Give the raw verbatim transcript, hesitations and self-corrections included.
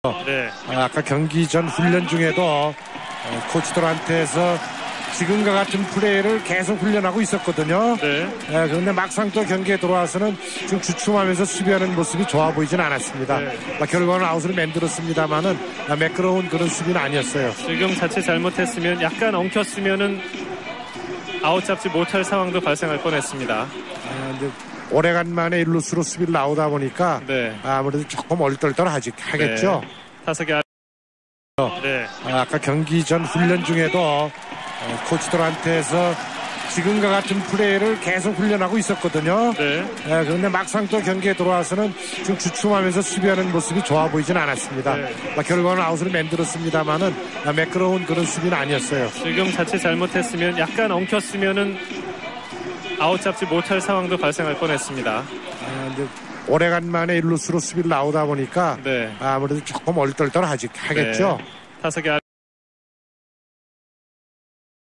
네. 아까 경기 전 훈련 중에도 코치들한테서 지금과 같은 플레이를 계속 훈련하고 있었거든요. 네. 네, 그런데 막상 또 경기에 들어와서는 좀 주춤하면서 수비하는 모습이 좋아 보이진 않았습니다. 네. 결과는 아웃을 만들었습니다만은 매끄러운 그런 수비는 아니었어요. 지금 자칫 잘못했으면 약간 엉켰으면은 아웃 잡지 못할 상황도 발생할 뻔했습니다. 아, 이제 오래간만에 일루수로 수비를 나오다 보니까 네. 아무래도 조금 얼떨떨하지 하겠죠. 네. 타석에 네. 아까 경기 전 훈련 중에도 코치들한테서 지금과 같은 플레이를 계속 훈련하고 있었거든요. 네. 네, 그런데 막상 또 경기에 들어와서는 좀 주춤하면서 수비하는 모습이 좋아 보이진 않았습니다. 네. 결과는 아웃을 만들었습니다만은 매끄러운 그런 수비는 아니었어요. 지금 자칫 잘못했으면 약간 엉켰으면은 아웃 잡지 못할 상황도 발생할 뻔했습니다. 아, 이제 오래간만에 일루수로 수비를 나오다 보니까 네. 아무래도 조금 얼떨떨하지 하겠죠. 네. 타석에